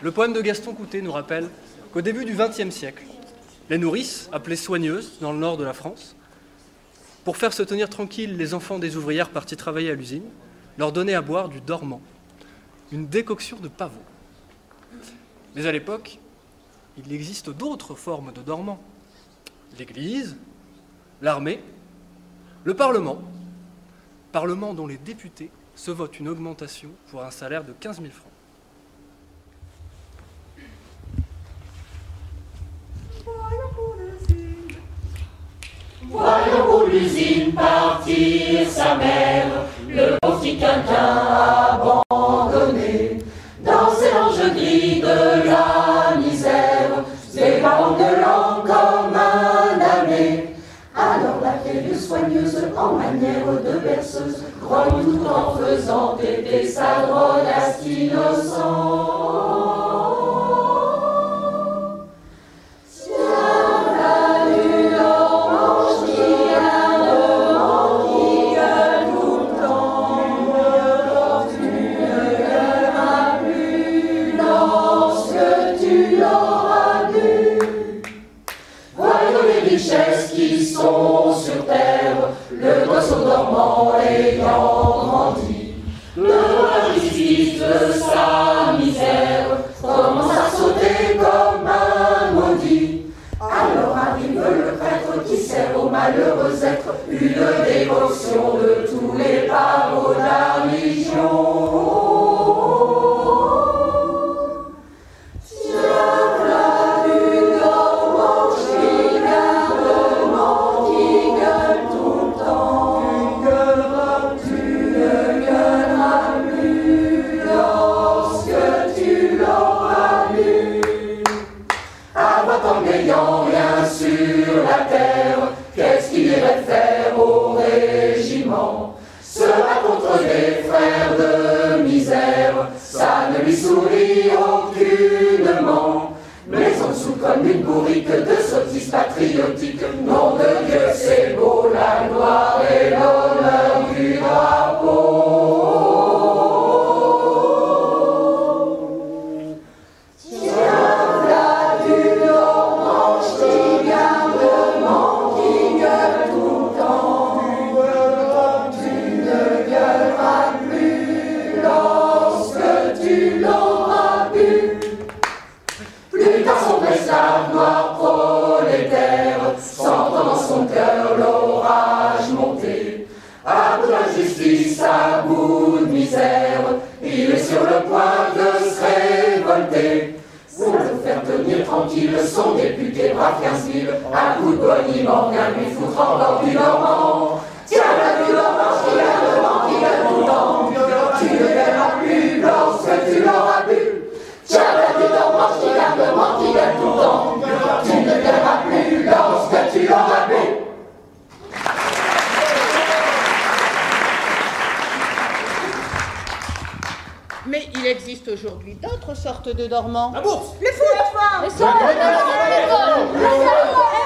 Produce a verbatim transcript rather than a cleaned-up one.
Le poème de Gaston Coutet nous rappelle qu'au début du vingtième siècle, les nourrices, appelées soigneuses dans le nord de la France, pour faire se tenir tranquilles les enfants des ouvrières partis travailler à l'usine, leur donnaient à boire du dormant, une décoction de pavot. Mais à l'époque, il existe d'autres formes de dormant. L'Église, l'armée, le Parlement, Parlement dont les députés se votent une augmentation pour un salaire de quinze mille francs. Voyons pour l'usine partir sa mère, le pauvre petit quinquin abandonné. Dans ces langes gris de la misère, ses parents gueulant comme un damné. Alors la vieille soigneuse en manière de berceuse grogne tout en faisant téter sa drôlasse innocent. Qui sont sur terre, le gosse au dormant ayant grandi, devant la justice de sa misère, commence à sauter comme un maudit. Alors arrive le prêtre qui sert au malheureux être une dévotion de tous les pavots de la religion. N'ayant rien sur la terre, qu'est-ce qu'il irait faire au régiment? Sera contre des frères de misère, ça ne lui sourit aucunement. Mais en dessous comme une bourrique de sottises patriotiques, nom de Dieu c'est beau, la gloire et l'honneur du drapeau. Noir prolétaire, sentant dans son cœur l'orage monter. À bout d'injustice, à bout de misère, il est sur le point de se révolter. Pour le faire tenir tranquille, son député brave quinze mille, à coup de boniment, vient lui foutre encore du normand. Tiens là du normand, qui a le vent, qui a tout le temps, tu ne verras plus lorsque tu l'auras bu. Tiens là du normand, qui a le vent, qui a tout le temps, tu ne verras plus lorsque tu l'auras bu. Mais il existe aujourd'hui d'autres sortes de dormants. La bourse. Le foot. Le foot. Le foot. Le foot.